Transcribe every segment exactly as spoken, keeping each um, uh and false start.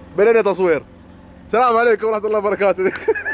بدأنا تصوير. السلام عليكم ورحمة الله وبركاته.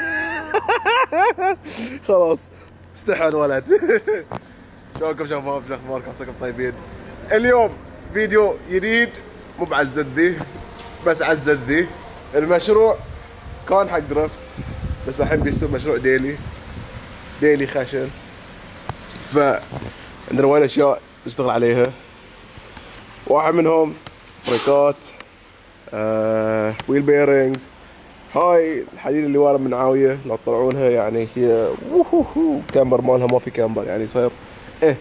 خلاص استحى الولد. شلونكم شباب؟ شو اخباركم؟ عساكم طيبين. اليوم فيديو جديد مو بعزت ذي بس عزت ذي. المشروع كان حق درفت بس الحين بيصير مشروع ديلي ديلي خشن. ف عندنا وايد اشياء نشتغل عليها. واحد منهم بريكات، آه، ويل بيرنجز. هاي الحديد اللي ورا من عاويه لو تطلعونها يعني هي ووهو كامبر مالها ما في كامبر يعني صاير ايه.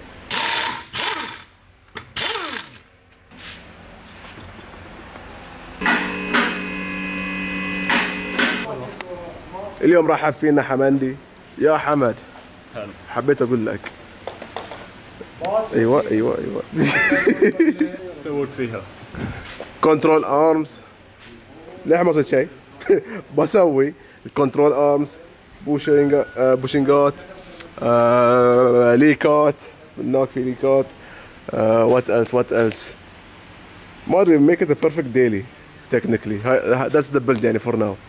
اليوم رحب فينا حمندي. يا حمد هلا. حبيت اقول لك ايوه ايوه ايوه. سويت فيها كنترول ارمز. ليه ما صرت شيء؟ بسوي الكنترول ارمز، بوشنج بوشنجات، آه، ليكات من هناك في ليكات. وات ايلس وات ايلس ما ادري. ميك ات ا بيرفكت ديلي تكنيكلي. ذاتس ذا بيلد يعني فور ناو.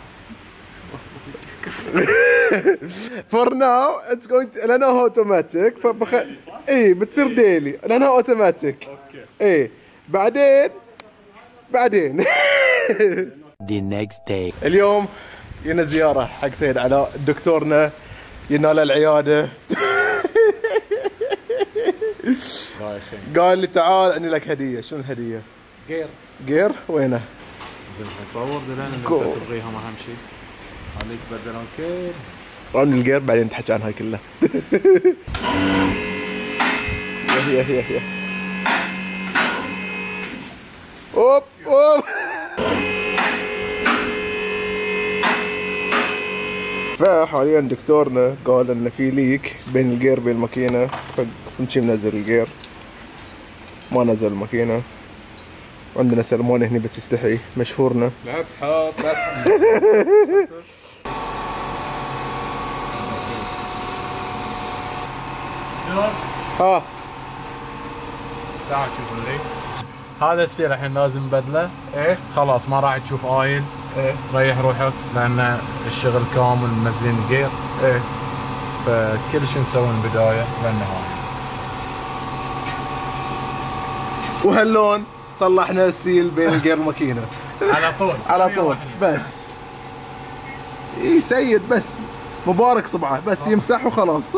فور ناو اتس جوينج لانها اوتوماتيك فبخ... اي بتصير ديلي لانها اوتوماتيك. اي بعدين بعدين The next day. اليوم جينا زيارة حق سيد علاء دكتورنا، جينا له العيادة. قال لي تعال عندي لك هدية. شنو الهدية؟ جير. جير وينه؟ زين نصور دلنا انت تلغيها ما اهم شيء. خليك بدلون كل رن الجير بعدين تحكي عن هاي كلها. هي هي هي اوب اوب. فحاليا دكتورنا قال ان في ليك بين الجير بين الماكينه، فنمشي منزل الجير ما نزل الماكينه. عندنا سلمون هني بس يستحي مشهورنا. لا تحط لا تحط. ها تعال شوف اللي هذا السير الحين لازم بدله. ايه خلاص ما راح تشوف اويل. ايه ريح روحك لان الشغل كامل منزلين جير. ايه فكل شيء نسوي من البدايه للنهايه. وهاللون صلحنا السيل بين الجير والماكينه. على طول على طول بس. اي سيد بس مبارك صبعه بس يمسح وخلاص.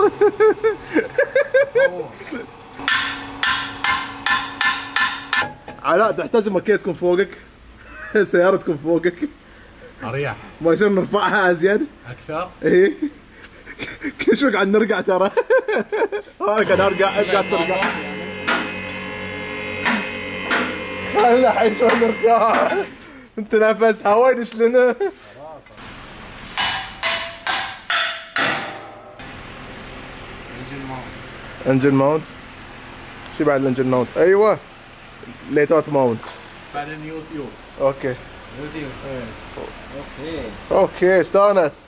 علاء تحتاج ماكينه تكون فوقك. سيارة تكون فوقك اريح ما يصير نرفعها ازيد اكثر. ايه كل شوي قاعد نرجع ترى. انا قاعد ارجع انت قاعد ترجع. خلنا الحين شوي نرتاح. انت نفس هواي يدش لنا. انجن ماونت. شو بعد الانجن ماونت؟ ايوه ليتات ماونت. بعدين يوتيوب. اوكي يوتيوب. اوكي اوكي استانس.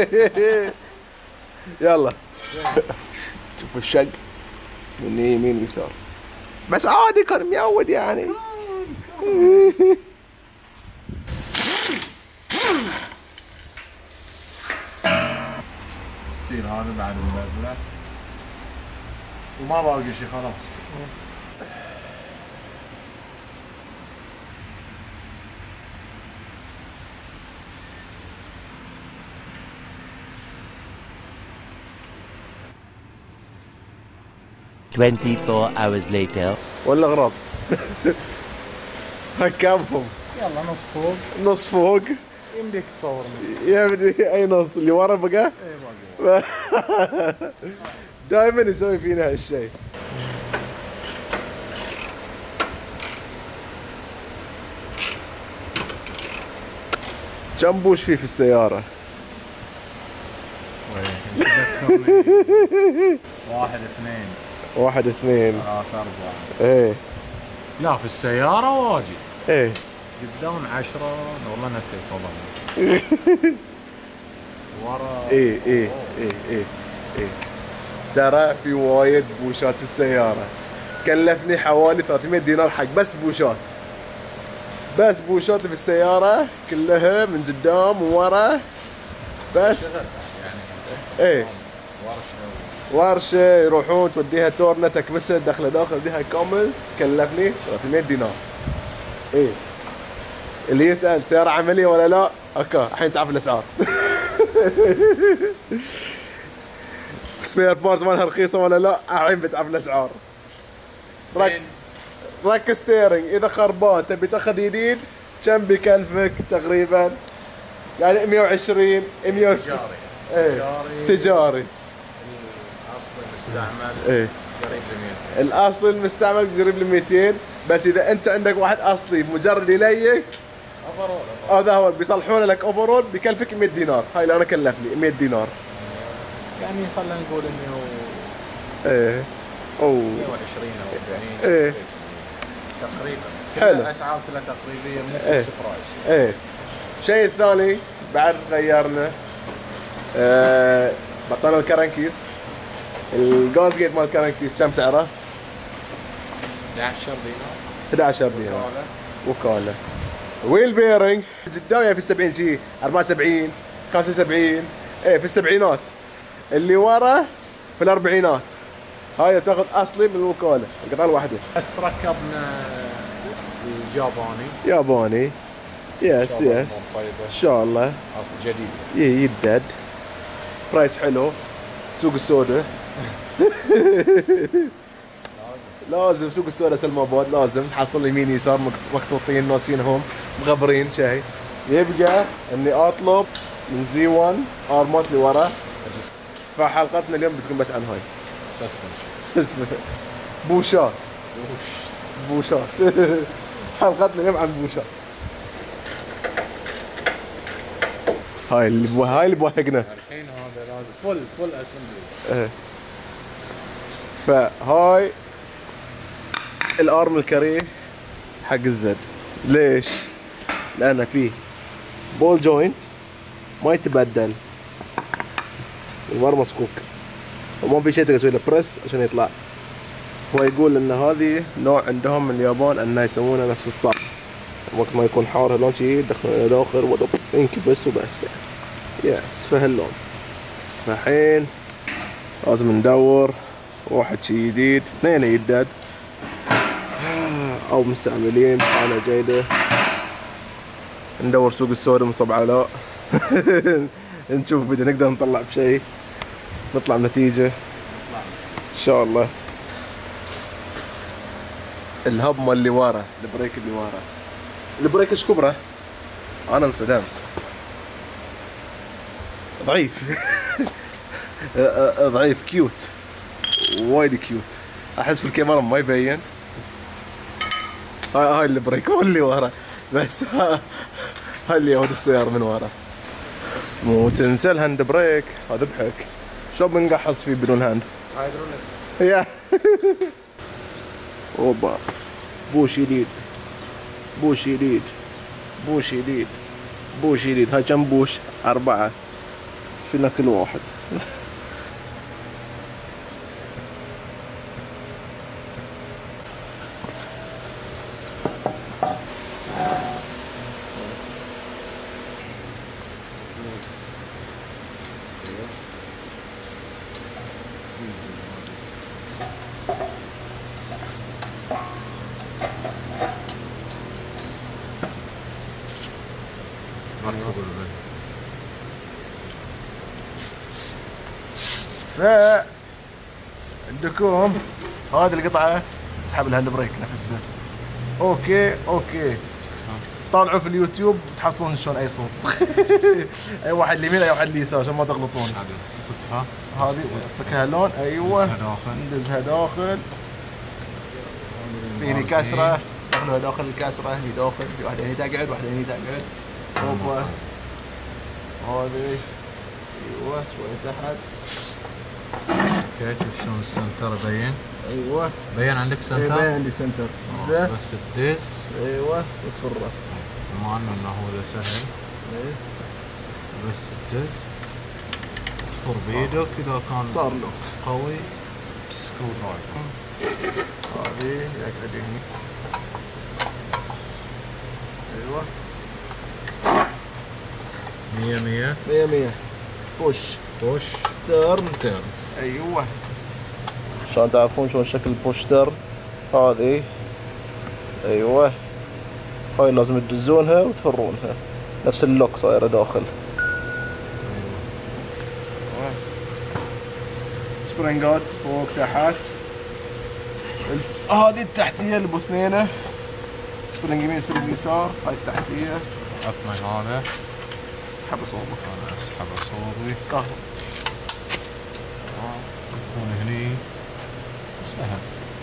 يلا شوف الشق من يمين يسار بس عادي كان ميعود يعني. السير هذا بعد المبلغ وما باقي شيء خلاص. twenty-four hours later. ولا اغراض. هكابهم. يلا نص فوق نص فوق. يمديك تصور نص. يا ابني اي نص اللي ورا بقى؟ اي باقي. دائما يسوي فينا هالشيء. كم بوش فيه في السيارة؟ واحد اثنين واحد اثنين ثلاثة أربعة. ايه لا في السيارة واجد. ايه قدام عشرة والله نسيت والله. ورا ايه ايه ايه ايه ايه ترى في وايد بوشات في السيارة. كلفني حوالي ثلاثمية دينار حق بس بوشات بس بوشات في السيارة كلها من قدام وورا بس. يعني ايه ورشة يروحون توديها تورنة تكبسها داخله داخل بديها كامل كلفني ثلاثمية دينار. ايه اللي يسأل سيارة عملية ولا لا؟ اوكي الحين تعرف الاسعار. سبير بارز مالها رخيصة ولا لا؟ الحين بتعرف الاسعار. رك رك ستيرنج اذا خربان تبي تاخذ جديد كم بيكلفك تقريبا؟ يعني مية وعشرين مية وستين. تجاري. ايه تجاري. الاصلي مستعمل ايه قريب ل مئتين. الاصلي المستعمل قريب ل مئتين، بس اذا انت عندك واحد اصلي مجرد يليك اوفرول هذا هو بيصلحونه لك اوفرول بيكلفك مية دينار. هاي اللي انا كلفني مية دينار. يعني خلينا نقول انه ايه اوه مئة وعشرين او أربعين. ايه تقريبا. حلو. كل الاسعار كلها تقريبيه من إيه. فيكس برايس. ايه الشيء الثاني بعد غيرنا آه بطلنا الكرنكيز. الجاز جيت مال الكرنكيز كم سعره؟ احد عشر دينار. احد عشر دينار وكالة. وكالة. ويل بيرنج قدام يعني في السبعين شيء أربعة وسبعين خمسة وسبعين ايه في السبعينات. اللي ورا في الاربعينات. هاي تاخذ اصلي من الوكالة القطعة الواحدة. بس ركبنا الياباني. ياباني يس يس ان شاء الله. اصل جديد. ي- يدد برايس حلو. سوق السوداء. لازم سوق السوداء سلماباد لازم تحصل يمين يسار مك- مكتوطين ناسينهم مغبرين شيء. يبقى اني اطلب من زي واحد ارمات اللي ورا. فحلقتنا اليوم بتكون بس عن هاي سسبنشن. اسمه بوشات بوشات. حلقتنا اليوم عن بوشات. هاي اللي بو... هاي اللي بوهقنا. الحين هذا لازم فل فل اسمبلي. ايه فهاي الارم الكريه حق الزد. ليش؟ لانه فيه بول جوينت ما يتبدل المر مسكوك وما في شيء تقدر تسوي له بريس عشان يطلع. هو يقول ان هذه نوع عندهم من اليابان انه يسوونه نفس الصعب وقت ما يكون حار هاللون شي يدخلون الى داخل ودب ينكبس وبس يعني يس فهاللون. فالحين لازم ندور واحد شي جديد اثنين يدد او مستعملين حالة جيدة. ندور سوق السوداء مصب علاء. نشوف اذا نقدر نطلع بشيء نطلع بنتيجة ان شاء الله. الهب مال اللي ورا البريك اللي ورا البريك ايش كبره؟ انا انصدمت ضعيف. ضعيف كيوت وايد كيوت. احس في الكاميرا ما يبين. هاي هاي البريك هو اللي ورا بس. هاي اللي يهود السيارة من ورا. مو تنسى الهاند بريك هذا بحك. شو بنقحص فيه بدون هاند؟ يا اوبا بوش جديد بوش جديد بوش جديد بوش جديد. هاي كم بوش؟ أربعة فينا كل واحد. ف عندكم هذه القطعة تسحب الهاند بريك نفسها. اوكي اوكي طالعوا في اليوتيوب تحصلون شلون اي صوت. اي واحد اليمين اي واحد اليسار عشان ما تغلطون. هذه صدفة. هذه تسكها لون ايوه ندزها داخل. ندزها داخل. في هني كسرة دخلوها داخل الكسرة هني داخل. في واحدة هني تقعد واحدة هني تقعد. اوبا هذه ايوه شوي تحت. اوكي شوف شلون السنتر يبين. ايوه بين عندك سنتر؟ يبين عندي سنتر. بس تدز. ايوه وتفرغ. بما انه انه هو ذا سهل. ايه بس تدز تفر بيدك اذا كان صار لوك قوي سكرو درايفر. هذه يقعد هني. ايوه مية مية مية مية. بوش بوش ترن. تيرن. ايوه عشان تعرفون شلون شكل البوش ترن هذه. ايوه هاي لازم تدزونها وتفرونها نفس اللوك صايره داخل. سبرينجات فوق تحت. الف... هذه التحتيه اللي باثنينه سبرينج يمين سبرينج يسار. هاي التحتيه عطنا هذا اسحب صوبك. انا اسحب صوبي كهرب يكون هني سهل.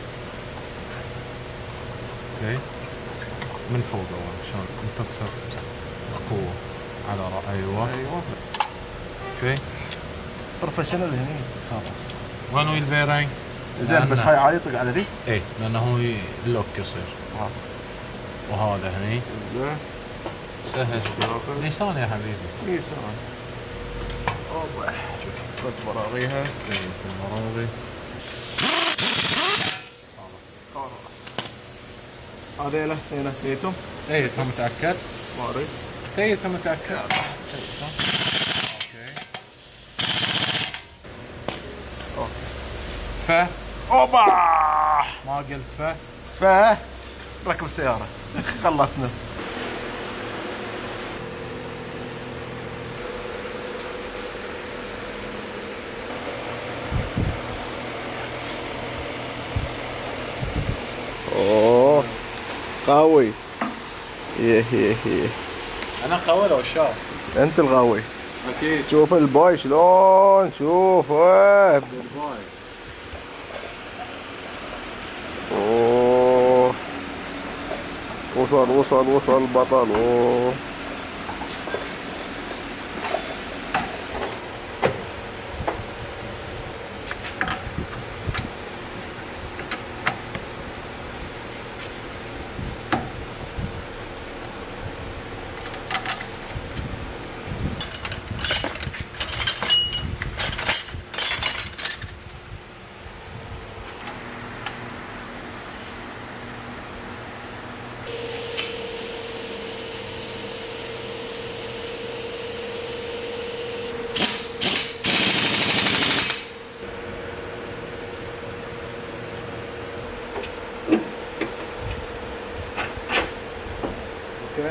اوكي من فوق اول عشان انت تصير قوة على رأ... ايوه ايوه اوكي بروفيشنال هني. خلاص. وين ويل بيرنج؟ زين بس هاي عادي يطق على ذي. ايه لانه هو اللوك يصير. اه وهذا هني زين سهل. ليسان يا حبيبي. يسار. اوبا شوف صد براغيها. ايه في المراغي. خلاص هذيلا اثنين تيتم. ايه انت متأكد؟ ما اريد. ايه انت متأكد؟ اوكي. ف اوبا ما قلت ف ف ركب السيارة. خلصنا. اوه قوي. يه يه يه انا قوي لو شاف. انت الغاوي. اكيد. شوف الباي شلون شوف. ويه. اوه وصل وصل وصل بطل. اوه اوكي.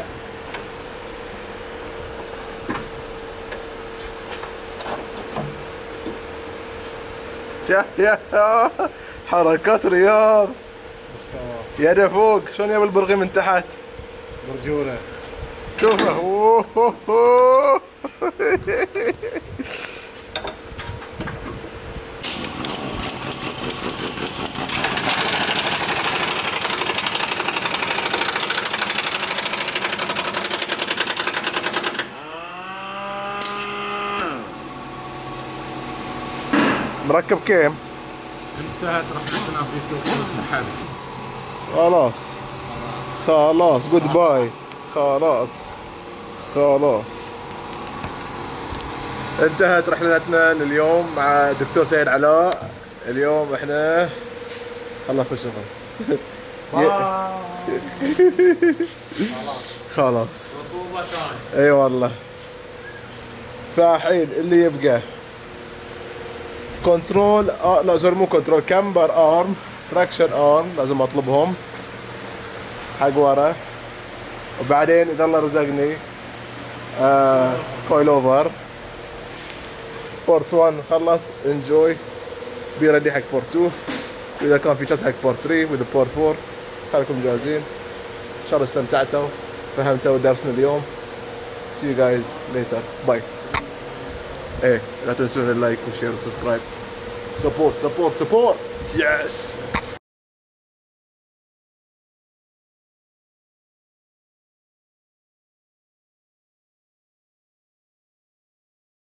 يا يا حركات رياض. يده فوق شلون يا بالبرغي من تحت. برجولة. شوفه. أوه أوه أوه. مركب كيم. انتهت رحلتنا في توصيل السحاب. خلاص خلاص جود باي. خلاص خلاص انتهت رحلتنا لليوم مع الدكتور سيد علاء. اليوم احنا خلصنا الشغل. خلاص رطوبة ثانية. اي والله. فالحين اللي يبقى كنترول آه لا سوري مو كنترول كامبر ارم تراكشن ارم لازم اطلبهم حق ورا. وبعدين اذا الله رزقني آه كويل اوفر. بورت واحد خلص انجوي. بي ريدي حق بورت اثنين. واذا كان في شخص حق بورت ثلاثة واذا بورت أربعة خليكم جاهزين. ان شاء الله استمتعتوا فهمتوا درسنا اليوم. see you guys later باي. ايه لا تنسون اللايك والشير والسبسكرايب. سبورت سبورت سبورت يس.